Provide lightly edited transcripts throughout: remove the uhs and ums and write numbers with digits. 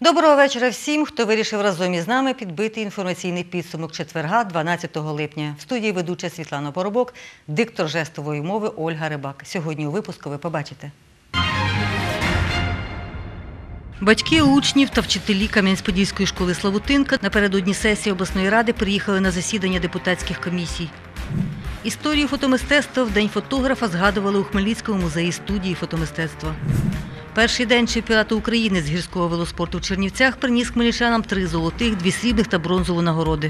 Доброго вечора всім, хто вирішив разом із нами підбити інформаційний підсумок четверга, 12 липня. В студії ведуча Світлана Поробок, диктор жестової мови Ольга Рибак. Сьогодні у випуску ви побачите. Батьки учнів та вчителі Кам'янець-Подільської школи Славутинка напередодні сесії обласної ради приїхали на засідання депутатських комісій. Історію фотомистецтва в День фотографа згадували у Хмельницькому музеї студії фотомистецтва. Перший день чемпіонату України з гірського велоспорту в Чернівцях приніс хмельничанам 3 золотих, 2 срібних та бронзову нагороди.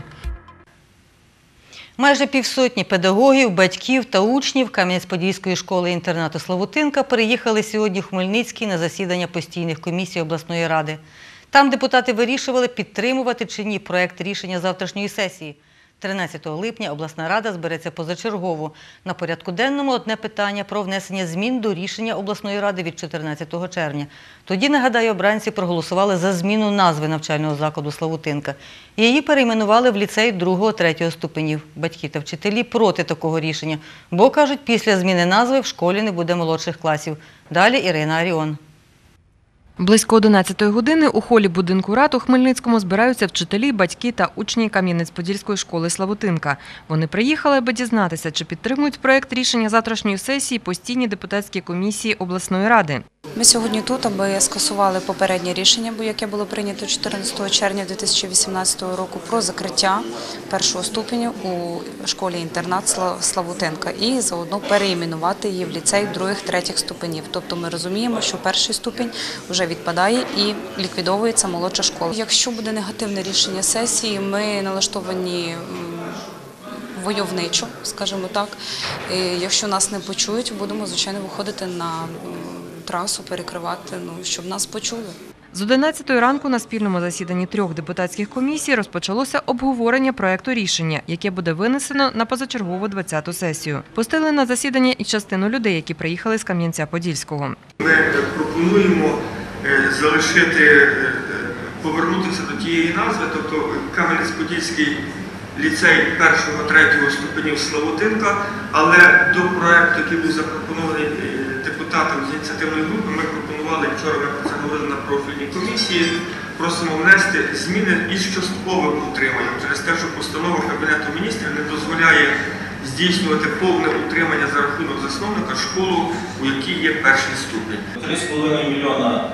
Майже півсотні педагогів, батьків та учнів Кам'янець-Подільської школи-інтернату Славутинка переїхали сьогодні в Хмельницький на засідання постійних комісій обласної ради. Там депутати вирішували, підтримувати чи ні проект рішення завтрашньої сесії. 13 липня обласна рада збереться позачергово. На порядку денному одне питання про внесення змін до рішення обласної ради від 14 червня. Тоді, нагадаю, обранці проголосували за зміну назви навчального закладу Славутинка. Її перейменували в ліцей 2-3 ступенів. Батьки та вчителі проти такого рішення, бо, кажуть, після зміни назви в школі не буде молодших класів. Далі Ірина Аріон. Близько 11-ї години у холі будинку рад у Хмельницькому збираються вчителі, батьки та учні Кам'янець-Подільської школи Славутинка. Вони приїхали, аби дізнатися, чи підтримують проект рішення завтрашньої сесії постійні депутатські комісії обласної ради. Ми сьогодні тут, аби скасували попереднє рішення, яке було прийнято 14 червня 2018 року про закриття першого ступеню у школі-інтернат Славутинка і заодно переіменувати її в ліцей 2-3 ступенів. Тобто ми розуміємо, що перший ступінь вже відпадає і ліквідовується молодша школа. Якщо буде негативне рішення сесії, ми налаштовані войовничо, скажімо так. Якщо нас не почують, будемо, звичайно, виходити на трасу, перекривати, щоб нас почули. З 11-ї ранку на спільному засіданні 3 депутатських комісій розпочалося обговорення проекту рішення, яке буде винесено на позачергову 20-ту сесію. Пустили на засідання і частину людей, які приїхали з Кам'янця-Подільського. Ми пропонуємо повернутися до тієї назви, тобто Кам'янець-Подільський ліцей 1-3 ступенів Славутинка, але до проекту, який був запропонований депутатам з ініціативної групи, ми пропонували, вчора ми про це говорили на профільній комісії, просимо внести зміни із частковим утриманням через те, що постанова Кабінету міністрів не дозволяє здійснювати повне утримання за рахунок засновника школу, у якій є перший ступінь. 3,5 мільйона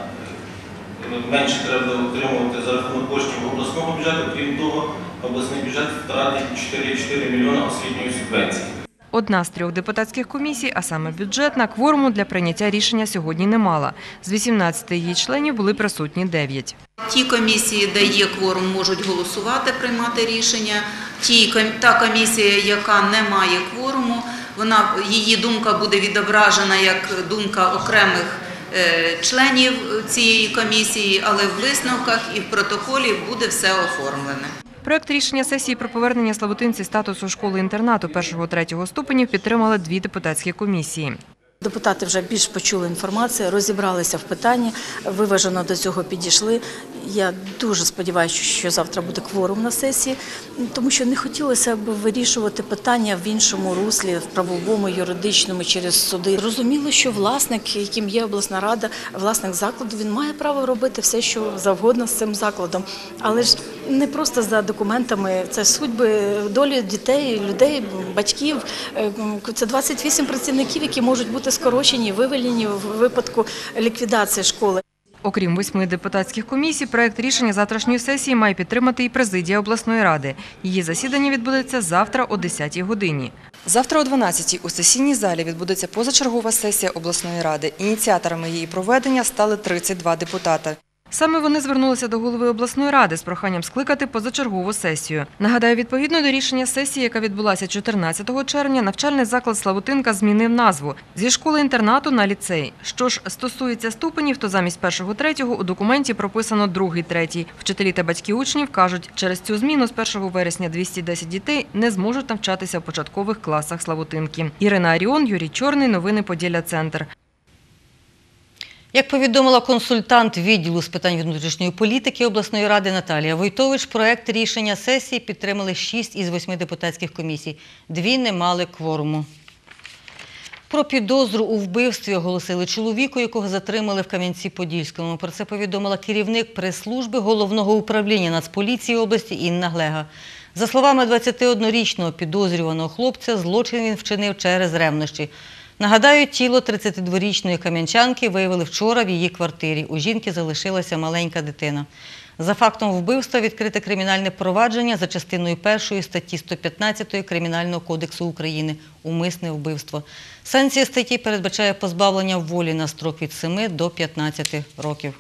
менше треба утримувати за рахунок коштів обласного бюджету, крім того, обласний бюджет втратить 4,4 мільйона освітньої субвенції. Одна з 3 депутатських комісій, а саме бюджетна, кворуму для прийняття рішення сьогодні не мала. З 18 її членів були присутні 9. Ті комісії, де є кворум, можуть голосувати, приймати рішення. Та комісія, яка не має кворуму, її думка буде відображена як думка окремих членів цієї комісії, але в висновках і в протоколі буде все оформлене. Проект рішення сесії про повернення Славутинці статусу школи-інтернату 1-3 ступенів підтримали 2 депутатські комісії. Депутати вже більш почули інформацію, розібралися в питанні, виважено до цього підійшли. Я дуже сподіваюся, що завтра буде кворум на сесії, тому що не хотілося б вирішувати питання в іншому руслі, в правовому, юридичному, через суди. Розуміло, що власник, яким є обласна рада, власник закладу, він має право робити все, що завгодно з цим закладом. Але ж не просто за документами, це судьби, долі дітей, людей, батьків. Це 28 працівників, які можуть бути скорочені, вивільнені в випадку ліквідації школи. Окрім 8 депутатських комісій, проект рішення завтрашньої сесії має підтримати і президія обласної ради. Її засідання відбудеться завтра о 10-й годині. Завтра о 12-й у сесійній залі відбудеться позачергова сесія обласної ради. Ініціаторами її проведення стали 32 депутати. Саме вони звернулися до голови обласної ради з проханням скликати позачергову сесію. Нагадаю, відповідно до рішення сесії, яка відбулася 14 червня, навчальний заклад Славутинка змінив назву зі школи-інтернату на ліцей. Що ж стосується ступенів, то замість 1-3 у документі прописано 2-3. Вчителі та батьки учнів кажуть, через цю зміну з 1 вересня 210 дітей не зможуть навчатися в початкових класах Славутинки. Ірина Аріон, Юрій Чорний, новини Поділля-Центр. Як повідомила консультант відділу з питань внутрішньої політики обласної ради Наталія Войтович, проект рішення сесії підтримали 6 із 8 депутатських комісій. 2 не мали кворуму. Про підозру у вбивстві оголосили чоловіку, якого затримали в Кам'янці-Подільському. Про це повідомила керівник прес-служби Головного управління Нацполіції області Інна Глега. За словами 21-річного підозрюваного хлопця, злочин він вчинив через ревнощі. Нагадаю, тіло 32-річної кам'янчанки виявили вчора в її квартирі. У жінки залишилася маленька дитина. За фактом вбивства відкрите кримінальне провадження за частиною 1 статті 115 Кримінального кодексу України «Умисне вбивство». Санкція статті передбачає позбавлення волі на строк від 7 до 15 років.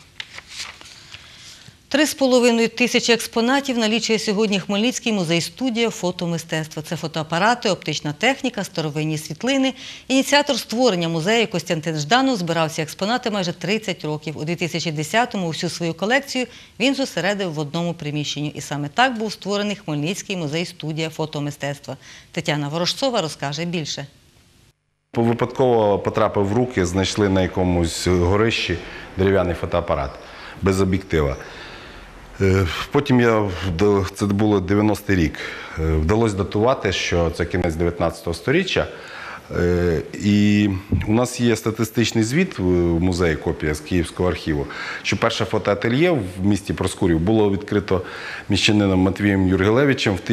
3,5 тисячі експонатів налічує сьогодні Хмельницький музей-студія фотомистецтва. Це фотоапарати, оптична техніка, старовинні світлини. Ініціатор створення музею Костянтин Жданов збирав ці експонати майже 30 років. У 2010-му всю свою колекцію він зосередив в одному приміщенні. І саме так був створений Хмельницький музей-студія фотомистецтва. Тетяна Ворожцова розкаже більше. Випадково потрапив в руки, знайшли на якомусь горищі дерев'яний фотоапарат без об'єктива. Потім це було 90-й рік, вдалося датувати, що це кінець 19 століття. І у нас є статистичний звіт в музеї, копія з Київського архіву, що перше фотоательє в місті Проскурів було відкрито міщанином Матвієм Юргелевичем в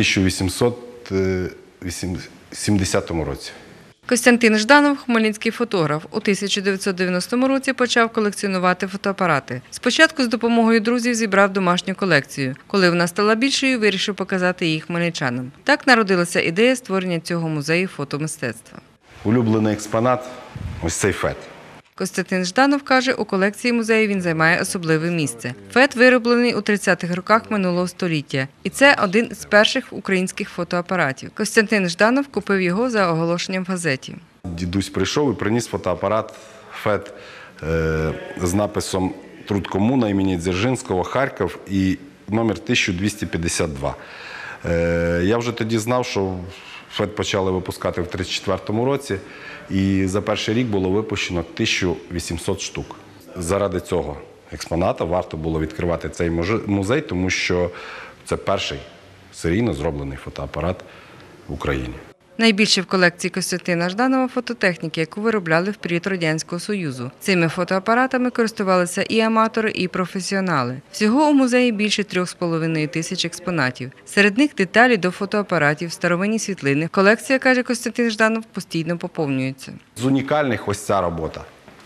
1870 році. Костянтин Жданов – хмельницький фотограф. У 1990 році почав колекціонувати фотоапарати. Спочатку з допомогою друзів зібрав домашню колекцію. Коли вона стала більшою, вирішив показати її хмельничанам. Так народилася ідея створення цього музею фотомистецтва. Улюблений експонат – ось цей фет. Костянтин Жданов каже, у колекції музею він займає особливе місце. Фет вироблений у 30-х роках минулого століття. І це один з перших українських фотоапаратів. Костянтин Жданов купив його за оголошенням в газеті. Дідусь прийшов і приніс фотоапарат фет з написом «Труд комуна» імені Дзержинського, Харків і номер 1252. Я вже тоді знав, що фет почали випускати в 1934 році, і за перший рік було випущено 1800 штук. Заради цього експоната варто було відкривати цей музей, тому що це перший серійно зроблений фотоапарат в Україні. Найбільше в колекції Костянтина Жданова фототехніки, яку виробляли в період Радянського Союзу. Цими фотоапаратами користувалися і аматори, і професіонали. Всього у музеї більше 3,5 тисяч експонатів. Серед них деталі до фотоапаратів, старовинні світлини. Колекція, каже Костянтин Жданов, постійно поповнюється. З унікальних ось ця робота.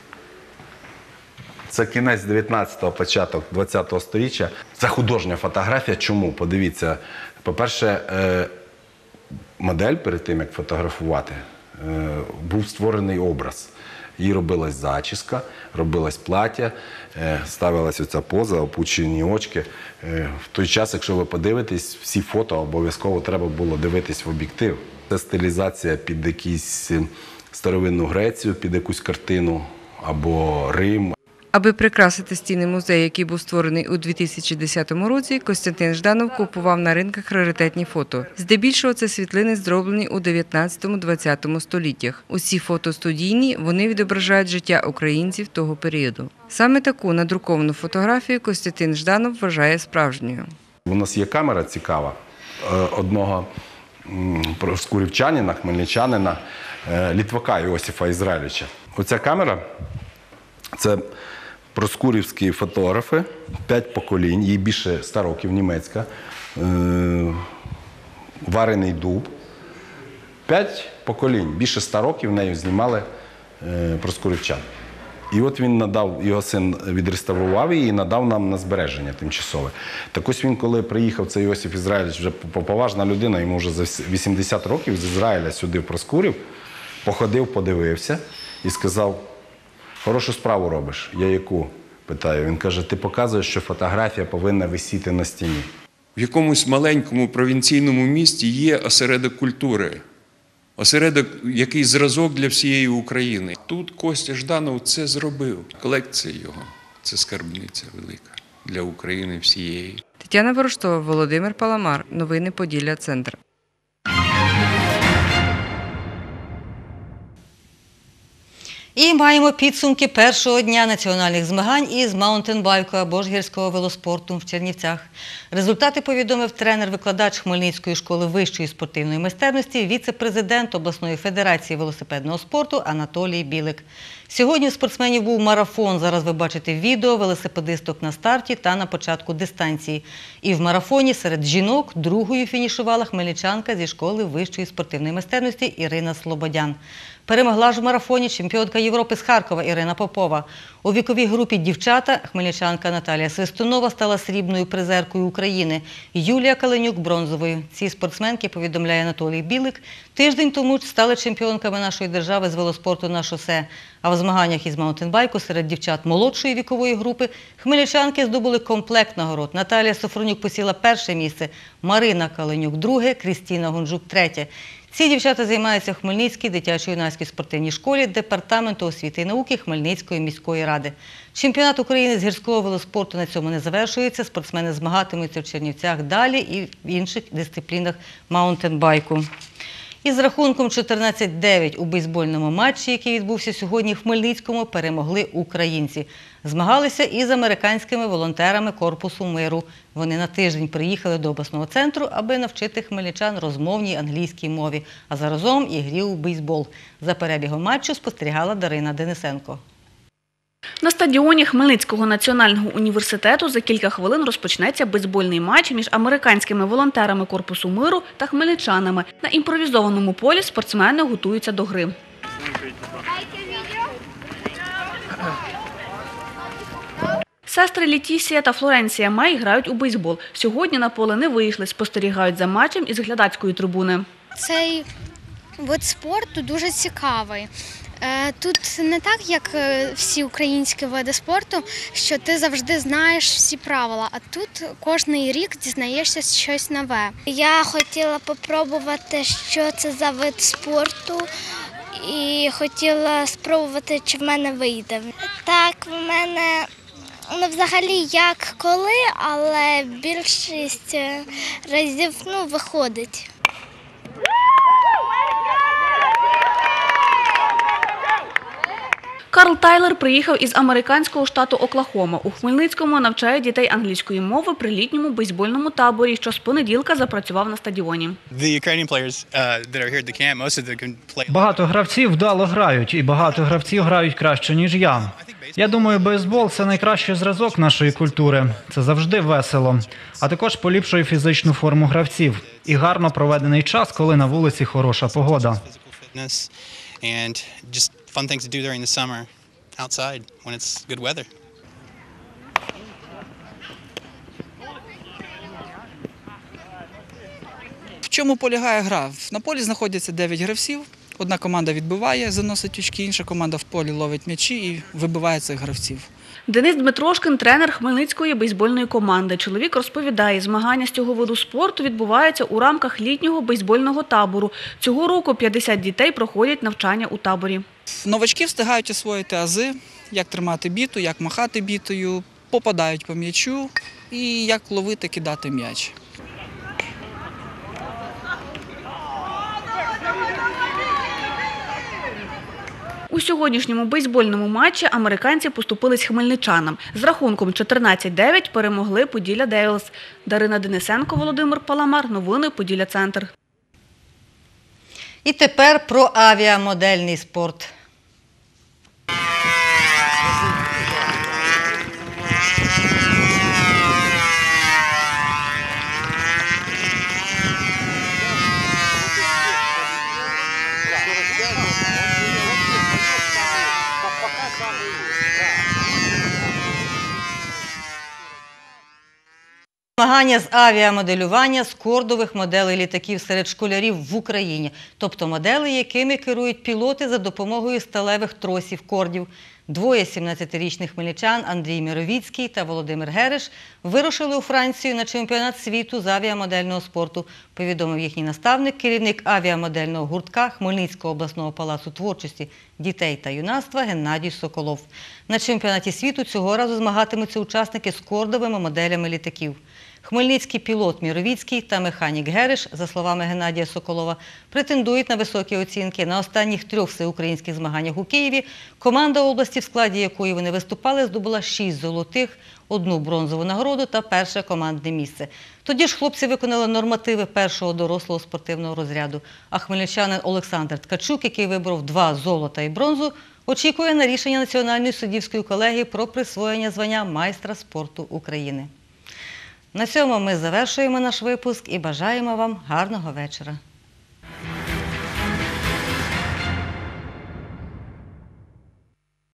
Це кінець 19-го, початок 20-го століття. Це художня фотографія. Чому? Подивіться. По-перше, модель перед тим, як фотографувати, був створений образ. Їй робилась зачіска, робилось плаття, ставилась оця поза, опущені очки. В той час, якщо ви подивитесь, всі фото обов'язково треба було дивитись в об'єктив. Це стилізація під якусь старовинну Грецію, під якусь картину або Рим. Аби прикрасити стіни музею, який був створений у 2010 році, Костянтин Жданов купував на ринках раритетні фото. Здебільшого це світлини, зроблені у 19-20 століттях. Усі фото студійні, вони відображають життя українців того періоду. Саме таку надруковану фотографію Костянтин Жданов вважає справжньою. У нас є камера цікава одного проскурівчанина, хмельничанина, літвака Іосифа Ізраїльовича. Оця камера – це проскурівські фотографи, 5 поколінь, їй більше 100 років, німецька, варений дуб. 5 поколінь, більше 100 років нею знімали проскурівчан. І от він надав, його син відреставрував її і надав нам на збереження тимчасове. Так ось він, коли приїхав, цей Іосиф Ізраїльович, вже поважна людина, йому вже за 80 років з Ізраїля сюди в Проскурів, походив, подивився і сказав: «Хорошу справу робиш». Я яку? Питаю. Він каже: ти показуєш, що фотографія повинна висіти на стіні. В якомусь маленькому провінційному місті є осередок культури. Осередок, який зразок для всієї України. Тут Костя Жданов це зробив. Колекція його – це скарбниця велика для України всієї. Тетяна Ворожцова, Володимир Паламар. Новини Поділля Центр. І маємо підсумки першого дня національних змагань із маунтенбайку або ж гірського велоспорту в Чернівцях. Результати повідомив тренер-викладач Хмельницької школи вищої спортивної майстерності, віце-президент обласної федерації велосипедного спорту Анатолій Білик. Сьогодні у спортсменів був марафон. Зараз ви бачите відео велосипедисток на старті та на початку дистанції. І в марафоні серед жінок другою фінішувала хмельничанка зі школи вищої спортивної майстерності Ірина Слободян. Перемогла ж в марафоні чемпіонка Європи з Харкова Ірина Попова. У віковій групі дівчата хмельничанка Наталія Свистунова стала срібною призеркою України, Юлія Каленюк – бронзовою. Ці спортсменки, повідомляє Анатолій Білик, тиждень тому стали чемпіонками нашої держави з велоспорту на шосе. А в змаганнях із маунтенбайку серед дівчат молодшої вікової групи хмельничанки здобули комплект нагород. Наталія Софронюк посіла перше місце, Марина Каленюк – друге, Крістіна Гунжук – третє. Ці дівчата займаються в Хмельницькій дитячо-юнацькій спортивній школі Департаменту освіти і науки Хмельницької міської ради. Чемпіонат України з гірського велоспорту на цьому не завершується. Спортсмени змагатимуться в Чернівцях далі і в інших дисциплінах маунтенбайку. Із рахунком 14-9 у бейсбольному матчі, який відбувся сьогодні в Хмельницькому, перемогли українці. Змагалися із американськими волонтерами Корпусу миру. Вони на тиждень приїхали до обласного центру, аби навчити хмельничан розмовній англійській мові, а заразом і грі у бейсбол. За перебігом матчу спостерігала Дарина Денисенко. На стадіоні Хмельницького національного університету за кілька хвилин розпочнеться бейсбольний матч між американськими волонтерами Корпусу миру та хмельничанами. На імпровізованому полі спортсмени готуються до гри. Сестри Летісія та Флоренція Мей грають у бейсбол. Сьогодні на поле не вийшли, спостерігають за матчем із глядацької трибуни. Цей вид спорту дуже цікавий. Тут не так, як всі українські види спорту, що ти завжди знаєш всі правила, а тут кожний рік дізнаєшся щось нове. Я хотіла спробувати, що це за вид спорту, і хотіла спробувати, чи в мене вийде. Так, в мене взагалі як коли, але більшість разів виходить. Карл Тайлер приїхав із американського штату Оклахома. У Хмельницькому навчає дітей англійської мови при літньому бейсбольному таборі, що з понеділка запрацював на стадіоні. Багато гравців вдало грають, і багато гравців грають краще, ніж я. Я думаю, бейсбол – це найкращий зразок нашої культури. Це завжди весело. А також поліпшує фізичну форму гравців. І гарно проведений час, коли на вулиці хороша погода. Fun things to do during the summer outside when it's good weather. В чому полягає гра? На полі знаходяться 9 гравців. Одна команда відбиває, заносить очки, інша команда в полі ловить м'ячі і вибиває цих гравців. Денис Дмитрошкин – тренер Хмельницької бейсбольної команди. Чоловік розповідає, змагання з цього виду спорту відбуваються у рамках літнього бейсбольного табору. Цього року 50 дітей проходять навчання у таборі. Новачки встигають освоїти ази, як тримати біту, як махати бітою, попадають по м'ячу і як ловити, кидати м'яч. У сьогоднішньому бейсбольному матчі американці поступились хмельничанам. З рахунком 14-9 перемогли Поділля Девілс. Дарина Денисенко, Володимир Паламар. Новини Поділля-Центр. І тепер про авіамодельний спорт. Змагання з авіамоделювання з кордових моделей літаків серед школярів в Україні, тобто моделей, якими керують пілоти за допомогою сталевих тросів кордів. Двоє 17-річних хмельничан Андрій Міровіцький та Володимир Гереш вирушили у Францію на чемпіонат світу з авіамодельного спорту, повідомив їхній наставник, керівник авіамодельного гуртка Хмельницького обласного палацу творчості, дітей та юнацтва Геннадій Соколов. На чемпіонаті світу цього разу змагатимуться учасники з кордовими моделями літаків. Хмельницький пілот Міровіцький та механік Гериш, за словами Геннадія Соколова, претендують на високі оцінки. На останніх 3 всеукраїнських змаганнях у Києві команда області, в складі якої вони виступали, здобула 6 золотих, 1 бронзову нагороду та перше командне місце. Тоді ж хлопці виконали нормативи першого дорослого спортивного розряду. А хмельничанин Олександр Ткачук, який виборов 2 золота і бронзу, очікує на рішення Національної суддівської колегії про присвоєння звання майстра спорту України. На цьому ми завершуємо наш випуск і бажаємо вам гарного вечора.